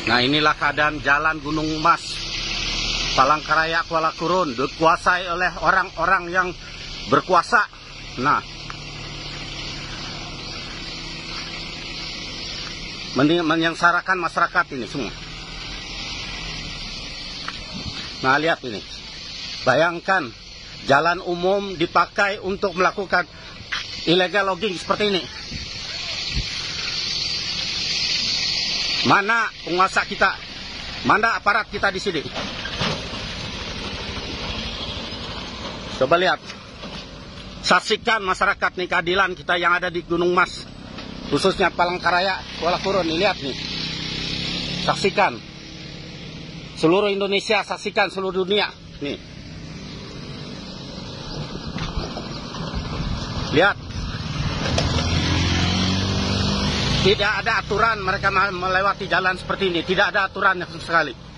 Nah, inilah keadaan jalan Gunung Mas, Palangkaraya, Kuala Kurun, dikuasai oleh orang-orang yang berkuasa. Nah, menyengsarakan masyarakat ini semua. Nah, lihat ini. Bayangkan, jalan umum dipakai untuk melakukan illegal logging seperti ini. Mana penguasa kita? Mana aparat kita di sini? Coba lihat. Saksikan masyarakat nih keadilan kita yang ada di Gunung Mas. Khususnya Palangkaraya, Kuala Kurun. Lihat nih. Saksikan. Seluruh Indonesia, saksikan seluruh dunia. Nih. Lihat. Tidak ada aturan mereka melewati jalan seperti ini. Tidak ada aturan sekali.